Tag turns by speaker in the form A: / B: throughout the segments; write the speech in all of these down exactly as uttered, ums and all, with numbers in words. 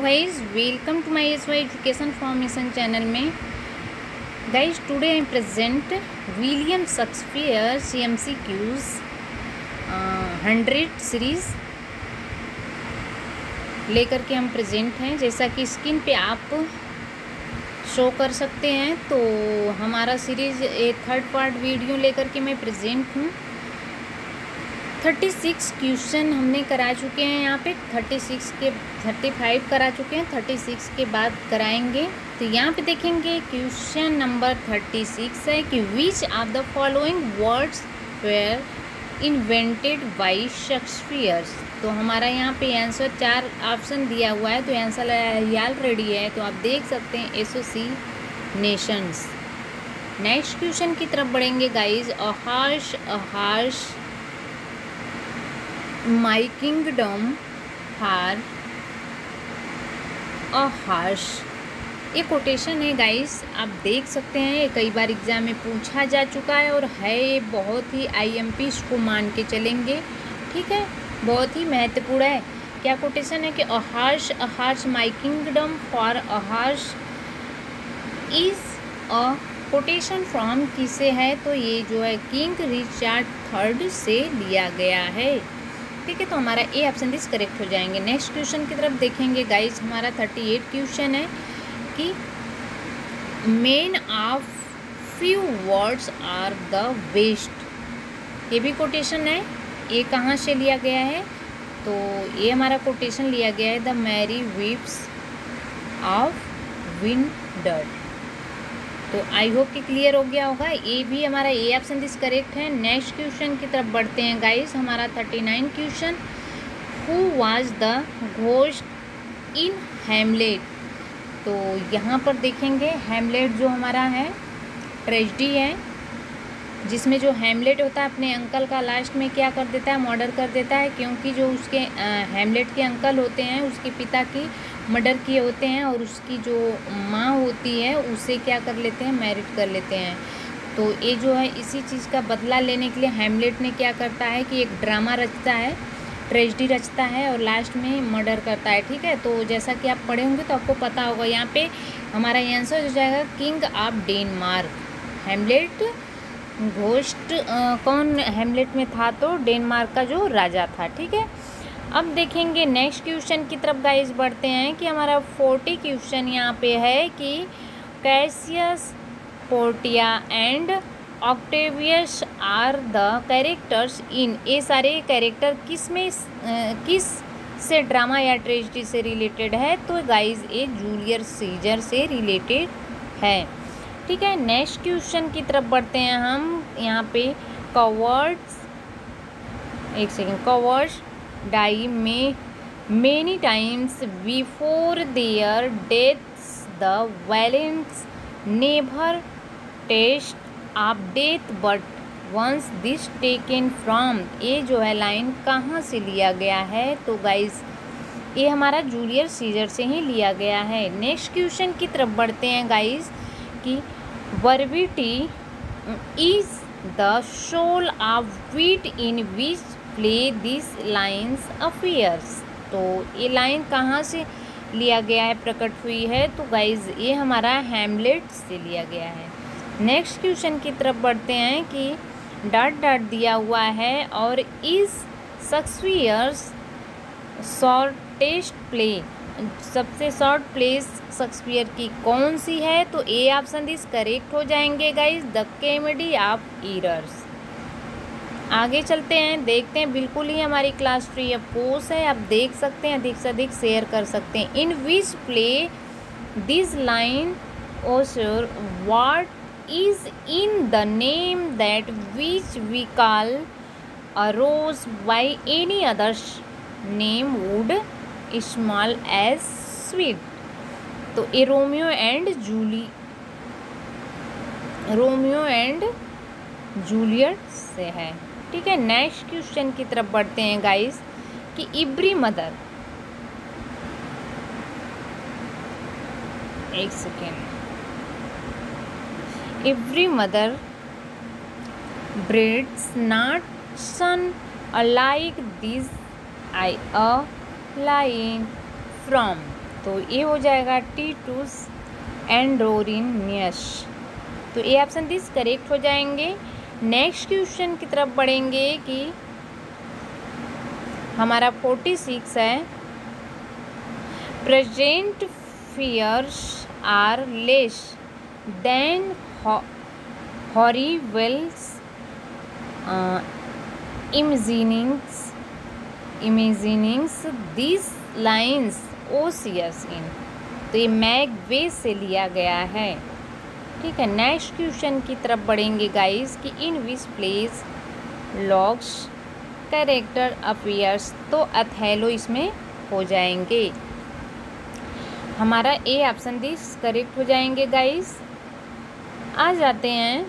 A: Guys welcome to my S Y education formation channel में। Guys today I present William Shakespeare C M C Qs hundred series लेकर के हम present हैं। जैसा कि screen पे आप शो कर सकते हैं, तो हमारा series A third part video लेकर के मैं प्रेजेंट हूँ। थर्टी सिक्स क्वेश्चन हमने करा चुके हैं। यहाँ पे थर्टी सिक्स के थर्टी फाइव करा चुके हैं, थर्टी सिक्स के बाद कराएंगे। तो यहाँ पे देखेंगे क्वेश्चन नंबर थर्टी सिक्स है कि which of the following words were invented by Shakespeare. तो हमारा यहाँ पे आंसर चार ऑप्शन दिया हुआ है, तो आंसर ऑलरेडी है, तो आप देख सकते हैं एसोसिएशंस। नेक्स्ट क्वेश्चन की तरफ बढ़ेंगे guys. A horse a horse my kingdom for a horse. ये कोटेशन है गाइस, आप देख सकते हैं, ये कई बार एग्जाम में पूछा जा चुका है और है ये बहुत ही आईएमपी इसको मान के चलेंगे। ठीक है, बहुत ही महत्वपूर्ण है। क्या कोटेशन है कि a horse a horse my kingdom for a horse is a quotation from किसे है, तो ये जो है किंग रिचर्ड थर्ड से लिया गया है। ठीक है, तो हमारा ए ऑप्शन दिस करेक्ट हो जाएंगे। नेक्स्ट क्वेश्चन की तरफ देखेंगे गाइज। हमारा थर्टी एट क्वेश्चन है कि men of few words are the best. ये भी कोटेशन है, ये कहाँ से लिया गया है, तो ये हमारा कोटेशन लिया गया है the Merry Wives of Windsor. तो आई होप कि क्लियर हो गया होगा। ये भी हमारा ए ऑप्शन दिस करेक्ट है। नेक्स्ट क्वेश्चन की तरफ बढ़ते हैं गाइस। हमारा thirty nine question, who was the ghost in Hamlet. तो यहाँ पर देखेंगे हैमलेट जो हमारा है ट्रेजेडी है, जिसमें जो हैमलेट होता है अपने अंकल का लास्ट में क्या कर देता है, मर्डर कर देता है, क्योंकि जो उसके हैमलेट के अंकल होते हैं उसके पिता की मर्डर किए होते हैं और उसकी जो माँ होती है उसे क्या कर लेते हैं, मैरिड कर लेते हैं। तो ये जो है इसी चीज़ का बदला लेने के लिए हैमलेट ने क्या करता है कि एक ड्रामा रचता है, ट्रेजेडी रचता है और लास्ट में मर्डर करता है। ठीक है, तो जैसा कि आप पढ़े होंगे तो आपको पता होगा। यहाँ पे हमारा आंसर हो जाएगा king of Denmark. Hamlet ghost कौन हैमलेट में था, तो डेनमार्क का जो राजा था। ठीक है, अब देखेंगे नेक्स्ट क्वेश्चन की तरफ गाइस बढ़ते हैं कि हमारा फोर्टी क्वेश्चन यहाँ पे है कि Cassius Portia and Octavius are the characters in. ये सारे कैरेक्टर किस में किस से ड्रामा या ट्रेजेडी से रिलेटेड है, तो गाइस ये जूलियस सीजर से रिलेटेड है। ठीक है, नेक्स्ट क्वेश्चन की तरफ बढ़ते हैं हम। यहाँ पे कवर्ड्स एक सेकेंड कवर्ड्स डाई में many times before their deaths the valiant never taste of death but once this taken from. ये जो है लाइन कहाँ से लिया गया है, तो गाइज ये हमारा जूलियस सीजर से ही लिया गया है। नेक्स्ट क्वेश्चन की तरफ बढ़ते हैं गाइज कि वर्बिटी is the soul of wit in which play this lines appears. तो ये लाइन कहाँ से लिया गया है, प्रकट हुई है, तो गाइज ये हमारा हैमलेट से लिया गया है। नेक्स्ट क्वेश्चन की तरफ बढ़ते हैं कि डॉट डॉट दिया हुआ है और इस शेक्सपियर्स शॉर्टेस्ट प्ले, सबसे शॉर्ट प्लेस शेक्सपियर की कौन सी है, तो ए ऑप्शन दिस करेक्ट हो जाएंगे guys the Comedy of Errors. आगे चलते हैं, देखते हैं, बिल्कुल ही हमारी क्लास फ्री ऑफ पोस्ट है, आप देख सकते हैं, अधिक से अधिक शेयर कर सकते हैं। In which play this line ओसर what is in the name that which we call a rose by any other name would smell as sweet. तो A Romeo and Julie Romeo and Juliet से है। ठीक है, next question की तरफ बढ़ते हैं गाइस कि एवरी मदर एक second every mother breeds not son alike this I a line from. तो ये हो जाएगा टीटूस एंड्रोरिनियस। तो ये ऑप्शन दिस करेक्ट हो जाएंगे। नेक्स्ट क्वेश्चन की तरफ बढ़ेंगे कि हमारा फोर्टी सिक्स है, present fears are less than horrible imaginings imaginings this lines ओसियस इन। तो ये मैकबेथ से लिया गया है। ठीक है, नेक्स्ट क्वेश्चन की तरफ बढ़ेंगे गाइस कि in which plays logs character appears. तो अथेलो इसमें हो जाएंगे। हमारा ए ऑप्शन दिस करेक्ट हो जाएंगे गाइस। आ जाते हैं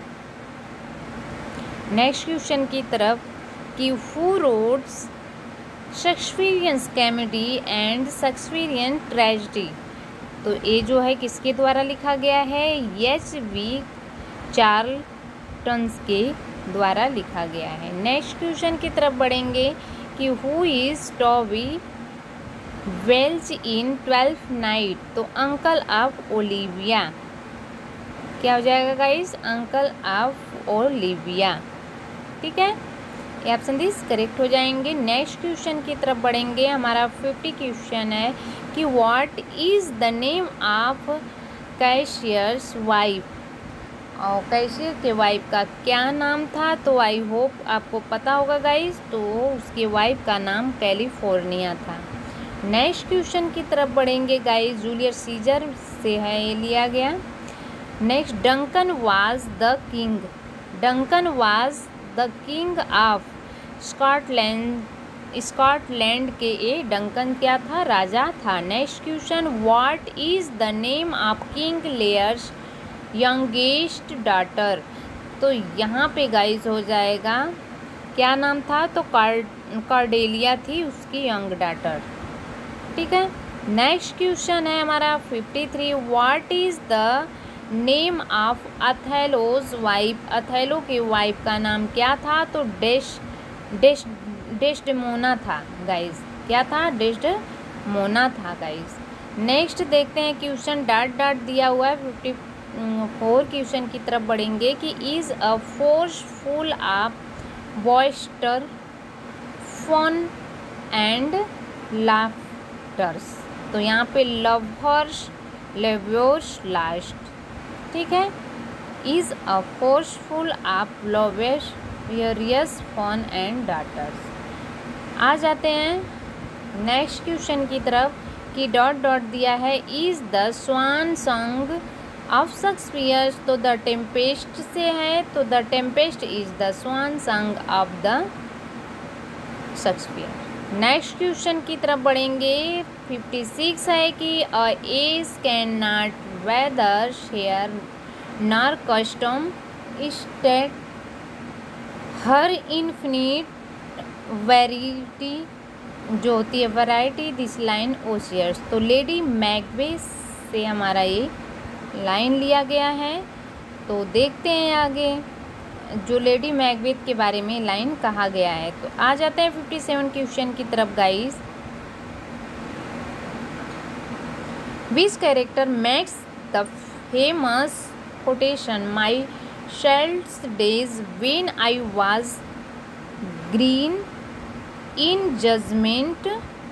A: नेक्स्ट क्वेश्चन की तरफ कि who wrote Shakespearean comedy and Shakespearean tragedy. तो ये जो है किसके द्वारा लिखा गया है, एच वी चार्ल्टन्स के द्वारा लिखा गया है। नेक्स्ट क्वेश्चन की तरफ बढ़ेंगे कि who is Toby Welch in Twelfth Night. तो अंकल ऑफ ओलिविया। क्या हो जाएगा गाइस, अंकल ऑफ ओलिविया। ठीक है, ये ऑप्शन दिस करेक्ट हो जाएंगे। नेक्स्ट क्वेश्चन की तरफ बढ़ेंगे। हमारा फिफ्टी क्वेश्चन है कि what is the name of cashier's wife. और कैशियर के वाइफ का क्या नाम था, तो आई होप आपको पता होगा गाइस। तो उसके वाइफ का नाम कैलिफोर्निया था। नेक्स्ट क्वेश्चन की तरफ बढ़ेंगे गाइस। जूलियस सीजर से है ये लिया गया। Next, Duncan was the king. Duncan was the king of Scotland. Scotland के ये डंकन क्या था, राजा था। Next question, what is the name of King Lear's youngest daughter. तो यहाँ पे गाइस हो जाएगा क्या नाम था, तो कार्डेलिया थी उसकी यंग डॉटर। ठीक है, नेक्स्ट क्वेश्चन है हमारा fifty three, what is the name of Othello's wife. Othello के वाइफ का नाम क्या था, तो डेश डेश डेस्डेमोना था गाइस। क्या था, डेस्डेमोना था गाइस। नेक्स्ट देखते हैं क्वेश्चन डॉट डॉट दिया हुआ है। फिफ्टी फोर क्वेश्चन की तरफ बढ़ेंगे कि is a farce full of boisterous fun and laughters. तो यहाँ पे लवर्स लेव्योर्स लास्ट। ठीक है, is a forceful of lovers various fun and daughters. आ जाते हैं नेक्स्ट क्वेश्चन की तरफ कि डॉट डॉट दिया है, is the swan song of Shakespeare. तो द टेम्पेस्ट से है, तो the Tempest is the swan song of the Shakespeare. Next question की तरफ बढ़ेंगे। फिफ्टी सिक्स है कि a age can not weather share nor custom state her infinite verity. जो होती है वैरायटी दिस लाइन ओशियर्स। तो लेडी मैकबेथ से हमारा ये लाइन लिया गया है। तो देखते हैं आगे जो लेडी मैकबेथ के बारे में लाइन कहा गया है। तो आ जाते हैं फिफ्टी सेवन क्वेश्चन की तरफ guys. Which character makes the famous quotation my shells days when I was green in judgment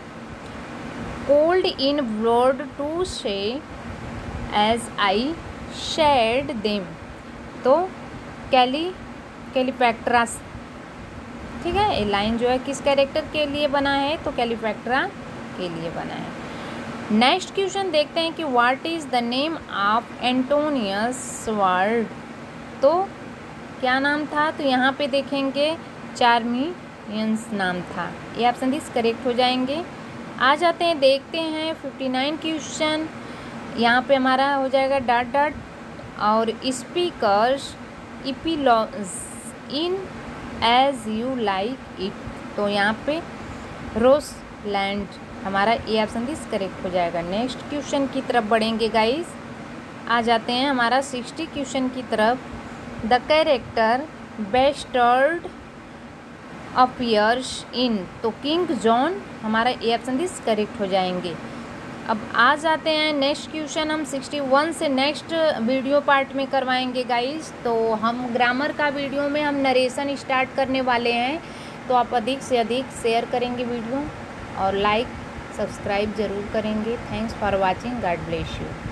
A: cold in blood to say as I said them. तो कैली कैलिफैक्ट्रास। ठीक है, ये लाइन जो है किस कैरेक्टर के लिए बना है, तो कैलिफैक्ट्रा के लिए बना है। नेक्स्ट क्वेश्चन देखते हैं कि what is the name of Antonius ward. तो क्या नाम था, तो यहाँ पे देखेंगे चार्मियंस नाम था। ये ऑप्शन दिस करेक्ट हो जाएंगे। आ जाते हैं देखते हैं फिफ्टी नाइन क्वेश्चन। यहाँ पे हमारा हो जाएगा डॉट डॉट और speakers epilogue in As You Like It. तो यहाँ पे रोसलैंड हमारा ए ऑप्शन दिस करेक्ट हो जाएगा। नेक्स्ट क्वेश्चन की तरफ बढ़ेंगे गाइस। आ जाते हैं हमारा सिक्सटी क्वेश्चन की तरफ। The character bastard appears in. तो किंग जॉन हमारा ए ऑप्शन दिस करेक्ट हो जाएंगे। अब आ जाते हैं नेक्स्ट क्वेश्चन, हम सिक्सटी वन से नेक्स्ट वीडियो पार्ट में करवाएंगे गाइस। तो हम ग्रामर का वीडियो में हम नरेशन स्टार्ट करने वाले हैं, तो आप अधिक से अधिक शेयर करेंगे वीडियो और लाइक सब्सक्राइब ज़रूर करेंगे। Thanks for watching, god bless you.